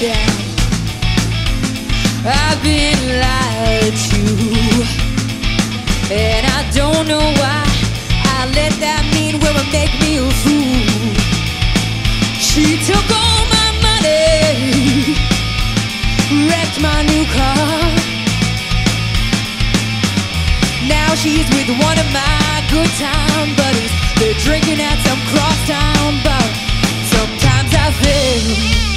down. I've been lied to, and I don't know why I let that mean woman make me a fool. She took all my money, wrecked my new car. Now she's with one of my good time buddies. They're drinking at some crosstown bar. Sometimes I feel,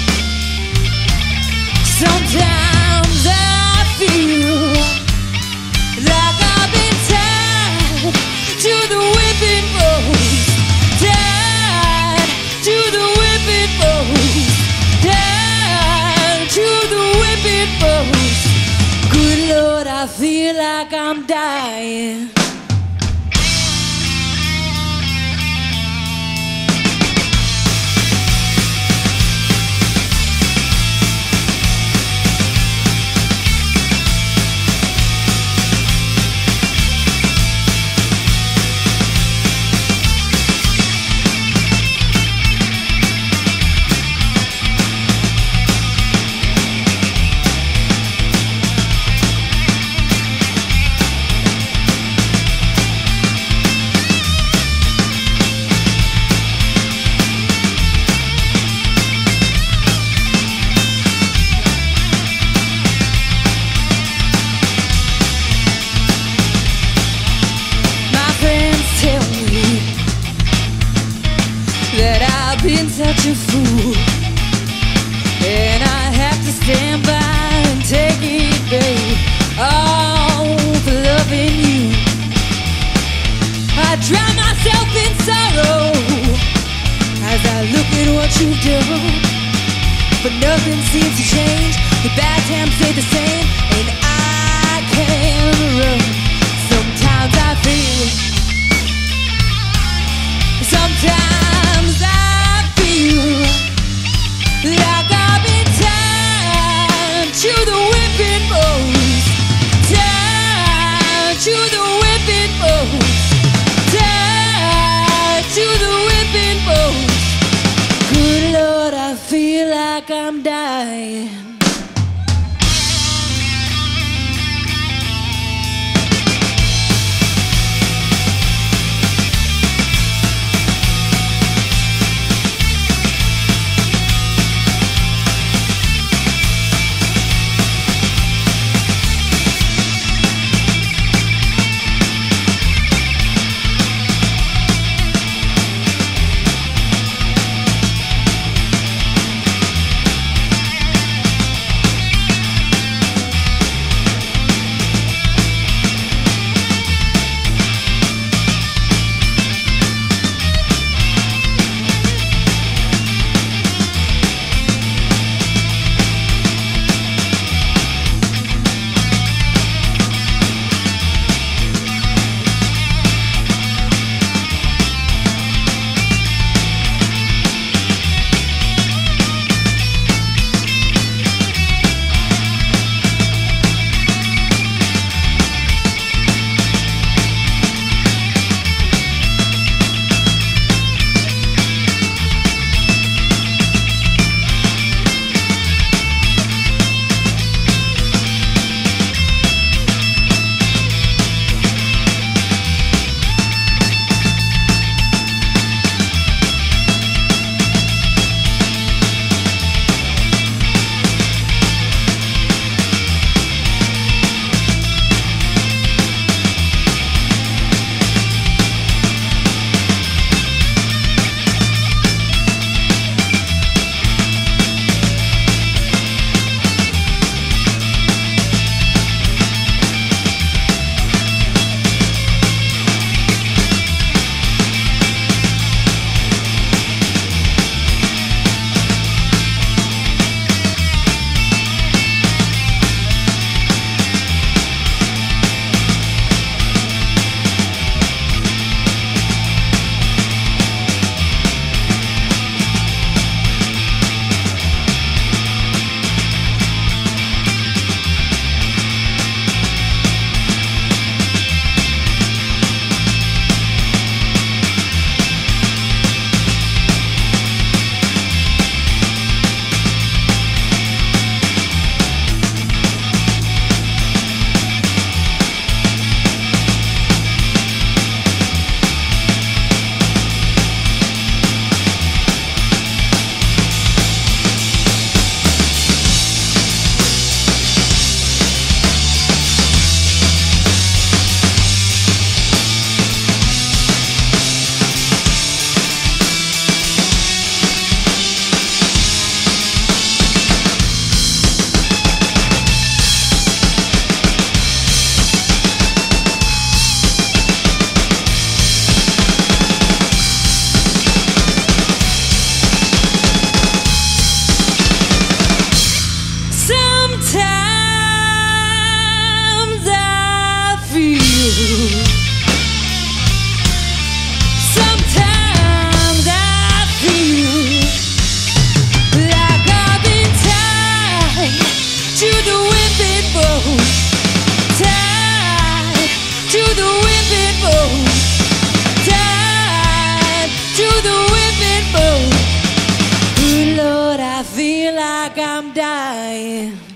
sometimes I feel like I've been tied to the whipping post, tied to the whipping post, tied to the whipping post. Good Lord, I feel like I'm dying. Been such a fool, and I have to stand by and take it, babe, all for loving you. I drown myself in sorrow as I look at what you've done, but nothing seems to change. The bad times stay the same, and I can't run. Sometimes I feel, sometimes I feel like I've been tied to the whipping post, tied to the whipping post, tied to the whipping post. Good Lord, I feel like I'm dying. dying.